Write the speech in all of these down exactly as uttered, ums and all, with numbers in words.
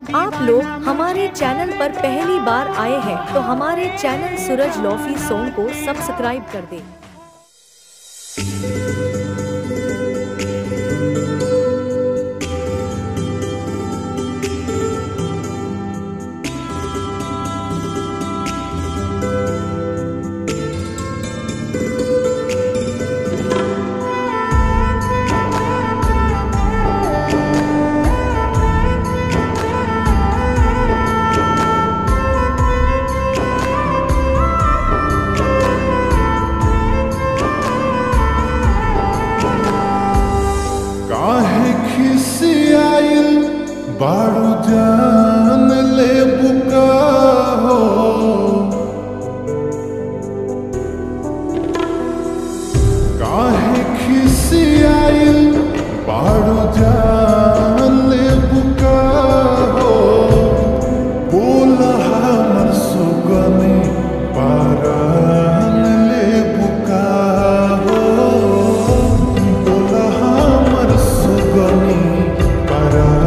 आप लोग हमारे चैनल पर पहली बार आए हैं तो हमारे चैनल सूरज लॉफी सॉन्ग को सब्सक्राइब कर दें। बारू जान ले बुका हो काहे खिसियाइल बारू जान ले बुका हो बोला हमर सुगनी पारान ले बुका हो बोला हमर सुगनी पारान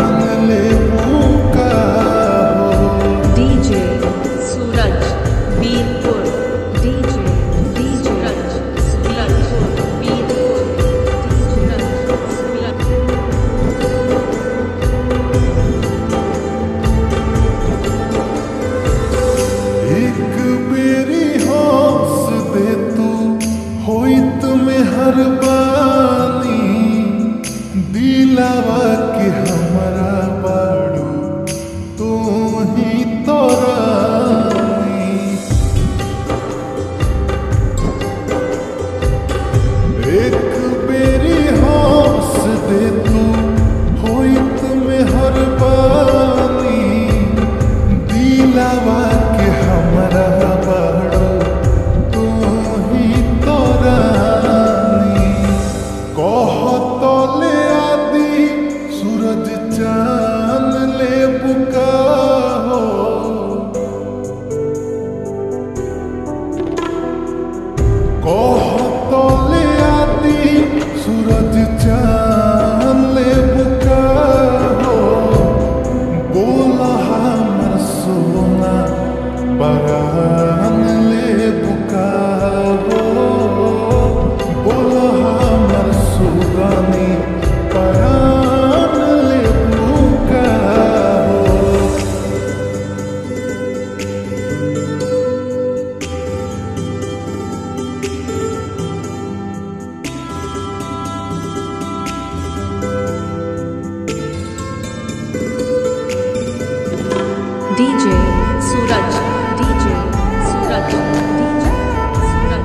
मेहरबानी दिलावा के हमारा बाड़ू तू ही तो रानी एक बेरी हौस दे तू होइत मेहरबानी दिलावा के हमारा बाड़ू तू ही तो रानी कहतले आदि सूरज चांद ले बुका हो कहतले आदि सूरज चांद ले बुका हो बोला हमर सोना परान ले बुका हो बोला हमर सुगनी परान ले बुका हो। DJ Suraj DJ Suraj DJ Suraj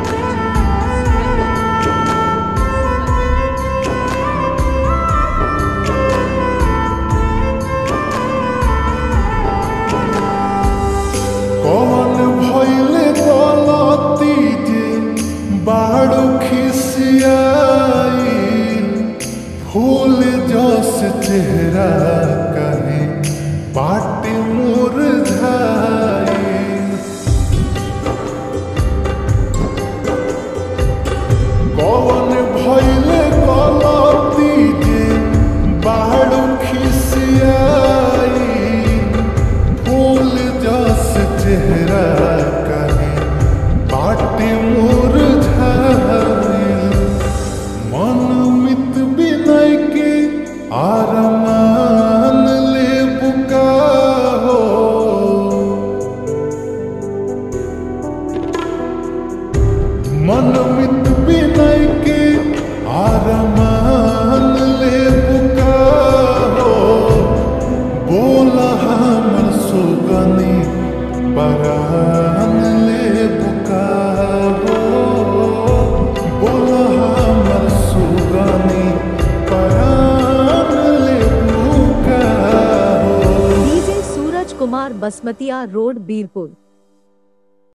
कौन भइले गलती जे बाड़ू खिसियाई फूल जस चेहरा कहे पाटी मुरझाई कौन भइले गलती जे बाड़ू खिसियाई फूल जस चेहरा कहे पाटी मुरझाई मन मित बिनय के आरमान ले बुका हो मन मित बिनय के आरमान ले बुका हो बोला हमर सुगनी परान ले बुका हो बोला हमर सुगनी परान ले बुका हो। डीजे सूरज कुमार बसमतिया रोड बीरपुर।